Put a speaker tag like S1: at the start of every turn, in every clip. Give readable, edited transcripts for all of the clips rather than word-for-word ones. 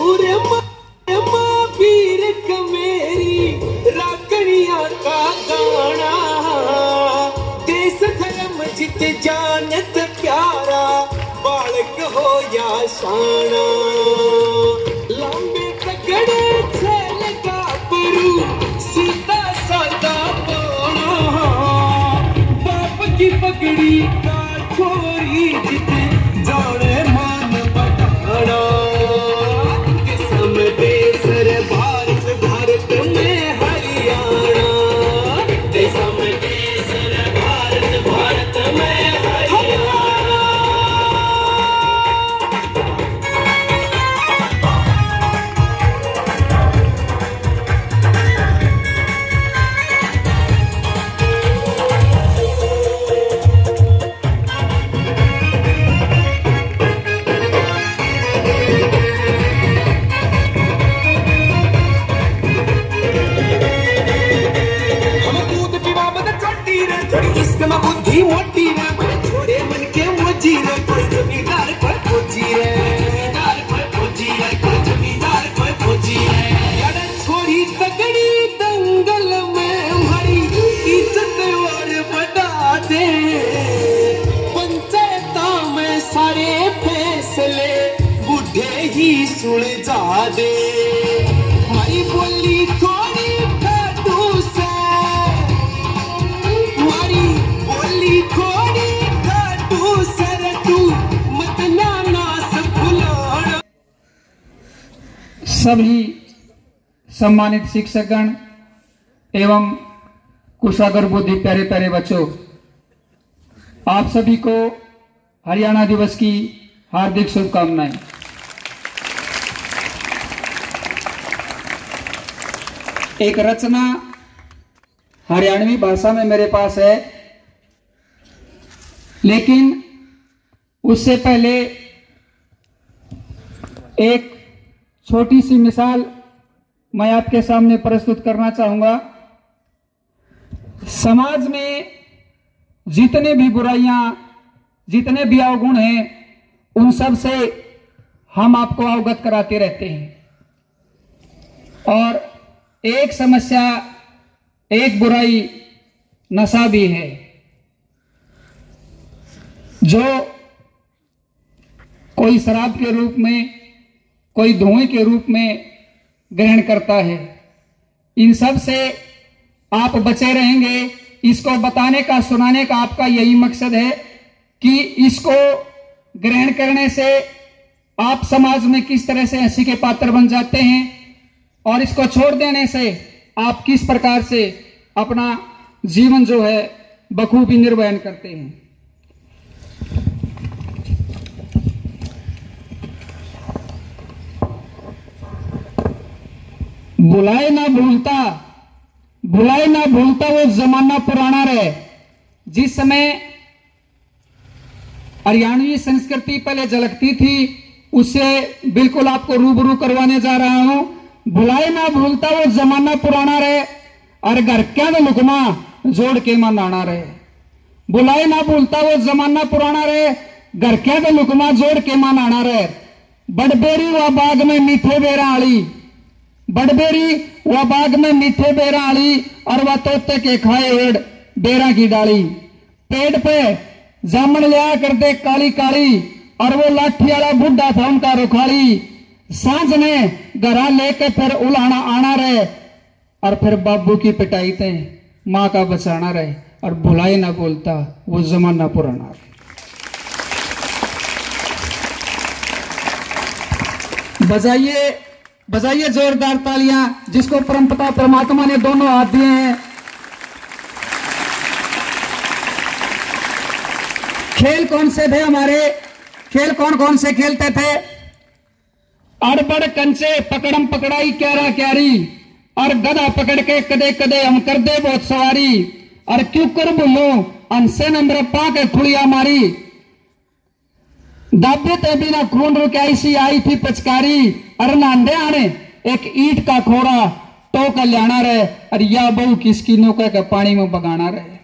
S1: वीर कमेरी राकड़िया का गाना देश धर्म जित जानत प्यारा बालक हो या शाना लंबे तगड़े छेल का परू सीधा सादा बोना बाप की पगड़ी का छोरी जित जाने मान बढ़ाना बुद्धि मोटी रे बड़े छोड़े मन के मोजी रे कोई जमींदार कोई फौजी रे कोई जमींदार कोई फौजी रे यार छोरी तगड़ी दंगल में हरी इज्जत और बढ़ा दे पंचायत में सारे फैसले बूढ़े ही सुलझा दे हमारी बोली थोड़ी
S2: सभी सम्मानित शिक्षकगण एवं कुशागर बुद्धि प्यारे प्यारे बच्चों, आप सभी को हरियाणा दिवस की हार्दिक शुभकामनाएं। एक रचना हरियाणवी भाषा में मेरे पास है, लेकिन उससे पहले एक छोटी सी मिसाल मैं आपके सामने प्रस्तुत करना चाहूंगा। समाज में जितने भी बुराइयां, जितने भी अवगुण हैं, उन सब से हम आपको अवगत कराते रहते हैं। और एक समस्या, एक बुराई नशा भी है, जो कोई शराब के रूप में, कोई धुएं के रूप में ग्रहण करता है। इन सब से आप बचे रहेंगे। इसको बताने का, सुनाने का आपका यही मकसद है कि इसको ग्रहण करने से आप समाज में किस तरह से हंसी के पात्र बन जाते हैं और इसको छोड़ देने से आप किस प्रकार से अपना जीवन जो है बखूबी निर्वहन करते हैं। भुलाए ना भूलता वो जमाना पुराना रहे। जिस समय हरियाणवी संस्कृति पहले झलकती थी, उससे बिल्कुल आपको रूबरू करवाने जा रहा हूं। भुलाए ना भूलता वो जमाना पुराना रहे और घर क्या तो लुकमा जोड़ के मन आना रहे। भुलाए ना भूलता वो जमाना पुराना रहे, घर क्या तो लुकमा जोड़ के मन आना रहे। बड़बेरी व बाग में मीठे बेरा आली, बड़बेरी व बाग में मीठे बेरा आली और वह तोते के खाए हेड़ बेरा की डाली। पेड़ पे जामन लिया करते काली काली और वो लाठी वाला बुढ़ा था उनका रुखाली। सांझ ने घरा लेके फिर उलाना आना रहे और फिर बाबू की पिटाई थे माँ का बचाना रहे। और भुलाए ना बोलता वो जमाना पुराना रहे। बजाइए बजाइए जोरदार तालियां, जिसको परमपिता परमात्मा ने दोनों हाथ दिए हैं। खेल कौन से थे हमारे? खेल कौन कौन से खेलते थे? अड़बड़ कंचे, पकड़म पकड़ाई, क्यारा क्यारी और गधा पकड़ के कदे कदे हम कर दे बहुत सवारी। और क्यों कर बोलो अनसे नंबर पा के खुड़िया मारी। दाबे ते बिना खून रुके ऐसी आई थी पचकारी। अरे नांदे आने एक ईट का खोरा टो का लियाना रहे और या बहु किसकी नौका का पानी में बगाना रहे।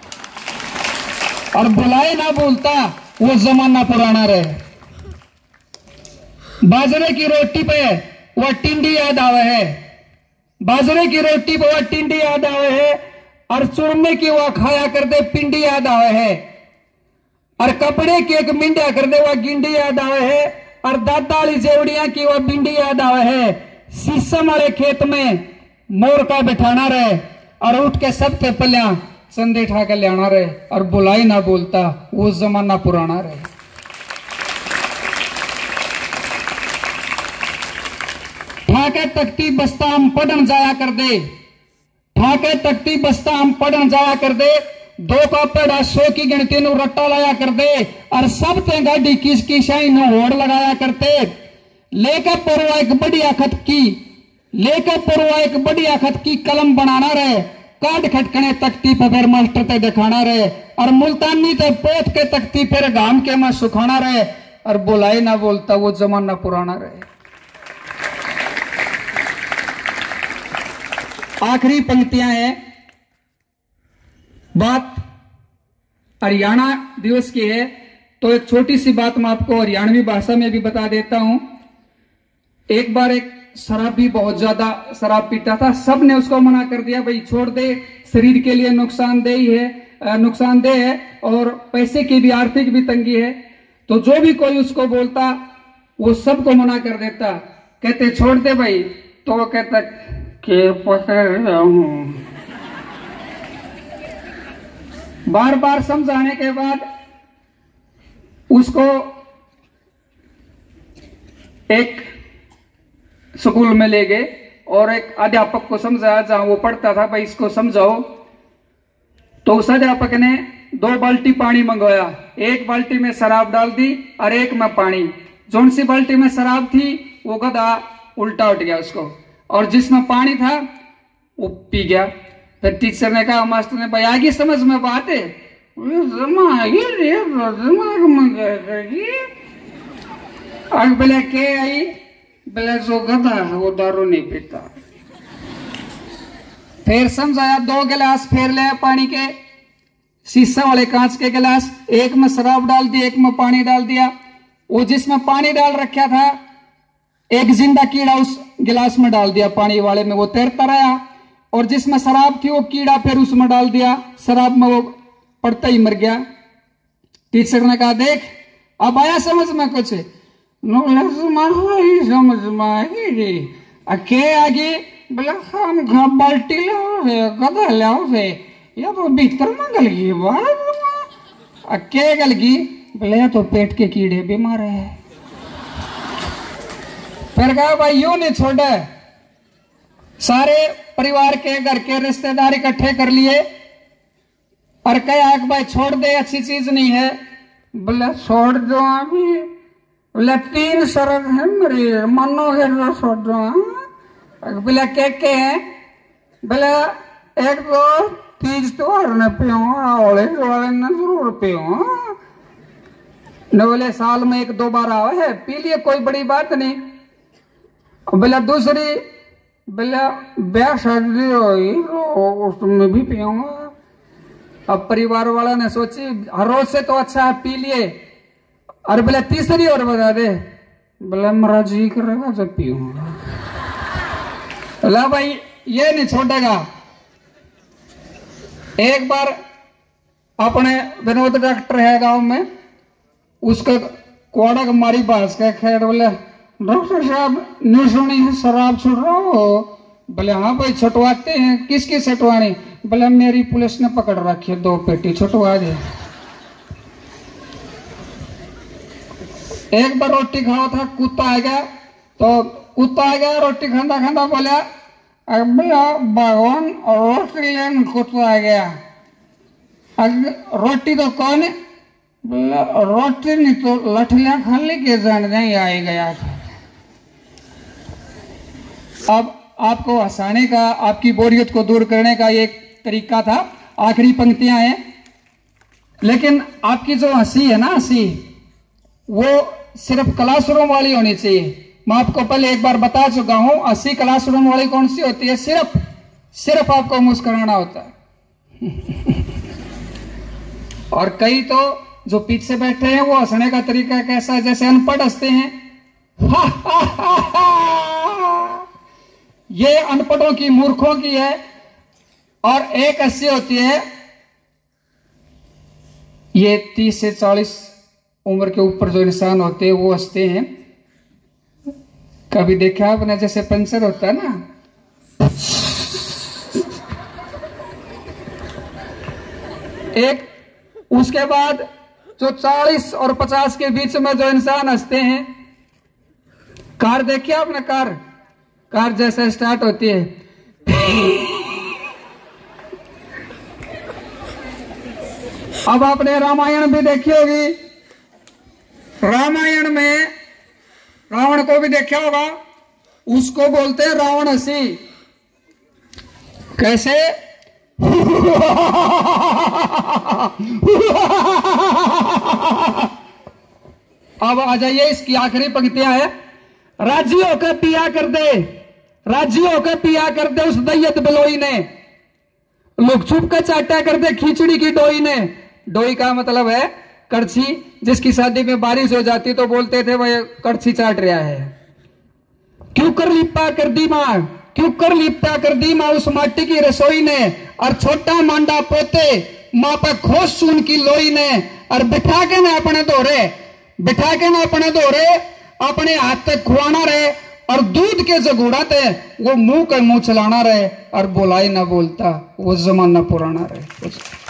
S2: और बुलाए ना बोलता वो जमाना पुराना रहे। बाजरे की रोटी पे वह टिंडी याद आवे है, बाजरे की रोटी पर वह टिंडी याद आवे है, और चूरमे की वह खाया कर दे पिंडी याद आवे है, और कपड़े की एक मिंडिया कर दे वह गिंडी याद आवे है, और दादा वाली जेवड़िया की वह बिंडी याद आवे है। शीशम वाले खेत में मोर का बिठाना रहे, और उठ के सब पे पलिया चंदे ठा के लियाना रहे, और बुलाई ना बोलता वो जमाना पुराना रहे। ठाके तख्ती बस्ता हम पढ़न जाया कर दे, ठाके तख्ती बस्ता हम पढ़न जाया कर दे, 2 का पेड़ा 100 की गिनती नु रट्टा लाया कर दे, और सब ते गाड़ी किसकी शाही नु होड़ लगाया करते। लेकर पुरवा एक बढ़िया खत की, लेकर पुरवा एक बढ़िया खत की कलम बनाना रहे, काट खटकने तख्ती पे फिर मास्टर ते दिखाना रहे, और मुल्तानी ते पोत के तख्ती फिर घाम के में सुखाना रहे, और बुलाई ना बोलता वो जमाना पुराना रहे। आखिरी पंक्तियां हैं, बात हरियाणा दिवस की है, तो एक छोटी सी बात मैं आपको हरियाणवी भाषा में भी बता देता हूं। एक बार एक शराबी बहुत ज्यादा शराब पीता था, सबने उसको मना कर दिया, भाई छोड़ दे, शरीर के लिए नुकसानदेह है और पैसे की भी आर्थिक भी तंगी है। तो जो भी कोई उसको बोलता वो सबको मना कर देता, कहते छोड़ दे भाई, तो वो कहता के पकड़ रहा हूं। बार बार समझाने के बाद उसको एक स्कूल में ले गए और एक अध्यापक को समझाया जहां वो पढ़ता था, भाई इसको समझाओ। तो उस अध्यापक ने 2 बाल्टी पानी मंगवाया, एक बाल्टी में शराब डाल दी और एक में पानी। जोन सी बाल्टी में शराब थी वो गधा उल्टा उठ गया उसको, और जिसमें पानी था वो पी गया। फिर टीचर ने कहा, मास्टर ने, भाई आगे समझ में बात है? आग बोले के आई, बोले जो गधा है वो दारू नहीं पीता। फिर समझाया, 2 गिलास फेर ले पानी के, शीशा वाले कांच के गिलास, एक में शराब डाल दी, एक में पानी डाल दिया। वो जिसमें पानी डाल रखा था, एक जिंदा कीड़ा उस गिलास में डाल दिया पानी वाले में, वो तैरता रहा, और जिसमें शराब थी वो कीड़ा फिर उसमें डाल दिया, शराब में वो पड़ता ही मर गया। टीचर ने कहा, देख अब आया समझ में कुछ? समझ में आएगी के आगे, बोला हम बाल्टी लो गधा लाओ से, या तो भीतर में गल गई बाहर के गल गई, बोले तो पेट के कीड़े बीमार है। फिर कहा, भाई यूं नहीं छोड़े, सारे परिवार के घर के रिश्तेदार इकट्ठे कर लिए और कहा भाई छोड़ दे, अच्छी चीज नहीं है। बोले छोड़ दो अभी, बोले 3 शर्त है मेरी, मानोगे तो छोड़ दो। बोले के है? बोले एक तो तीज त्योहार न पीऊंगा, होली त्योहार न जरूर पीऊंगा, न बोले साल में 1-2 बार आवे है, पी लिए कोई बड़ी बात नहीं। बोला दूसरी, बोला ब्याह शादी हुई तो उसमें भी पीऊंगा। अब परिवार वाला ने सोची हर रोज से तो अच्छा है, पी लिए। और बोला तीसरी और बता दे, बोला मेरा जी करेगा जब पीऊंगा। बोला भाई ये नहीं छोड़ेगा। एक बार अपने विनोद डॉक्टर है गांव में, उसका कोड़ा मारी बांस का खैर, बोले डॉक्टर साहब नहीं सुनी है शराब छुड़ रहा हो? बोले हाँ भाई छुटवाते हैं। किसकी छुटवानी? बोले मेरी पुलिस ने पकड़ रखी है, 2 पेटी छुटवा दे। एक बार रोटी खाओ था, कुत्ता आ गया, तो कुत्ता आ गया रोटी खांदा खांदा बोला, भगवान रोटी लेने कुत्ता आ गया। रोटी तो कौन है? बोला रोटी नहीं तो लठलियां खा ली के जान नहीं आई गया। अब आपको हंसाने का, आपकी बोरियत को दूर करने का एक तरीका था। आखिरी पंक्तियां हैं, लेकिन आपकी जो हंसी है ना, हंसी वो सिर्फ क्लासरूम वाली होनी चाहिए। मैं आपको पहले एक बार बता चुका हूं, हंसी क्लासरूम वाली कौन सी होती है? सिर्फ आपको मुस्कुराना होता है। और कई तो जो पीछे बैठे हैं वो हंसने का तरीका कैसा है, जैसे अनपढ़ हंसते हैं। ये अनपढ़ों की, मूर्खों की है। और एक ऐसी होती है, ये 30 से 40 उम्र के ऊपर जो इंसान होते हैं वो हंसते हैं। कभी देखा आपने, जैसे पंचर होता है ना, एक उसके बाद जो 40 और 50 के बीच में जो इंसान हंसते हैं, कार देखिए आपने, कार जैसे स्टार्ट होती है, अब आपने रामायण भी देखी होगी, रामायण में रावण को भी देखा होगा, उसको बोलते हैं रावण हंसी। कैसे? अब आ जाइए, इसकी आखिरी पंक्तियां है। राजी होकर पिया कर दे, राजी होकर पिया कर दे उस दैयत बलोई ने, लुक छुप कर चाटा कर दे खिचड़ी की डोई ने। डोई का मतलब है कड़छी, जिसकी शादी में बारिश हो जाती तो बोलते थे वह कड़छी चाट रहा है। क्यों कर लिपटा कर दी मां, क्यों कर लिपटा कर दी मां उस माटी की रसोई ने, और छोटा मांडा पोते मां पर खोस सून की लोई ने, और बिठा के ना अपने दोहरे, बिठा के ना अपने दोहरे, अपने हाथ तक खुआना रहे, और दूध के जगूड़ा थे वो मुंह का मुंह चलाना रहे, और बोलाई ना बोलता वो जमाना पुराना रहे।